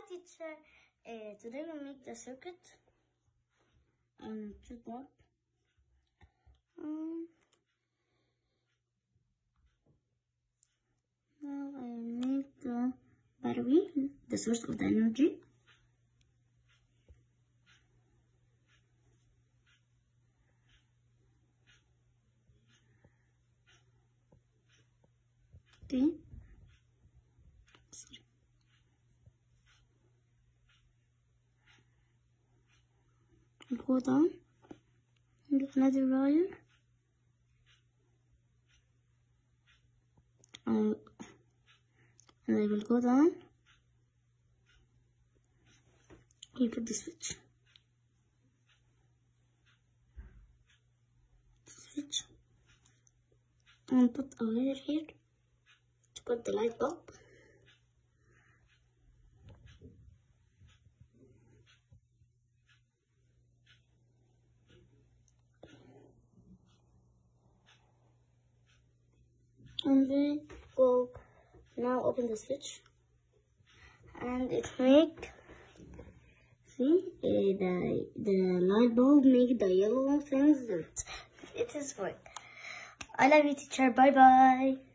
teacher. Today we'll make the circuit. Choose board. Now I make the battery, the source of the energy. Okay. Go down and do another wire. And I will go down. You put the switch. And put a wire here to put the light bulb. And then go now open the switch, and it make the light bulb make the yellow things that it is work. I love you, teacher. Bye bye.